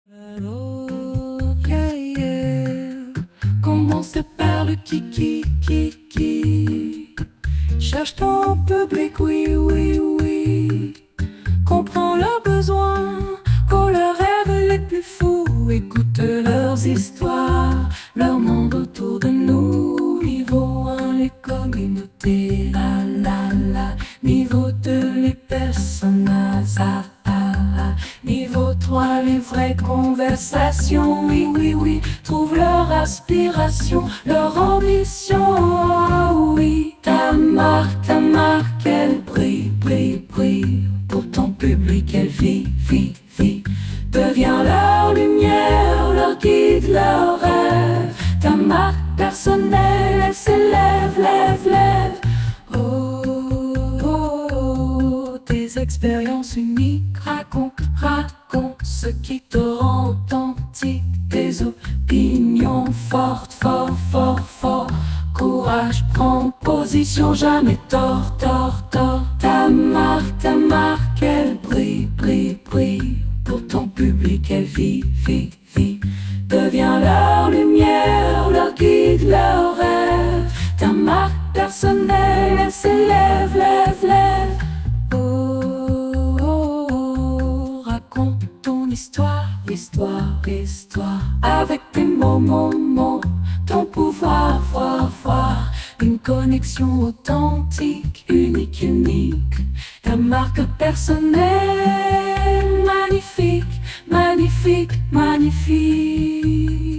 Yeah, yeah. Commence par le kiki, kiki. Cherche ton public, oui, oui, oui. Comprends leurs besoins, pour leurs rêves les plus fous. Écoute leurs histoires, leur monde autour de nous. Niveau 1, les communautés, la, la, la. Niveau 2, les personnages, ah, ah, ah. Niveau 3, les vraies conversations, oui, oui, oui. Trouve leur aspiration, leur ambition, oh, oui. Ta marque, elle brille, brille, brille. Pour ton public, elle vit, vit, vit. Deviens leur lumière, leur guide, leur rêve. Ta marque personnelle, elle s'élève, lève, lève. Oh, oh, oh, tes expériences uniques, raconte, raconte ce qui te rend authentique. Tes opinions fortes, fort, fort, fort. Courage, prends position, jamais tort, tort, tort. Ta marque, elle brille, brille, brille. Pour ton public, elle vit, vit, vit. Deviens leur lumière, leur guide, leur rêve. Ta marque personnelle, elle s'élève, lève, lève. Oh, oh, oh, raconte ton histoire, histoire, histoire. Avec tes mots, mots, mots. Ton pouvoir, voir, voir. Une connexion authentique, unique, unique. Ta marque personnelle, magnifique, magnifique, magnifique.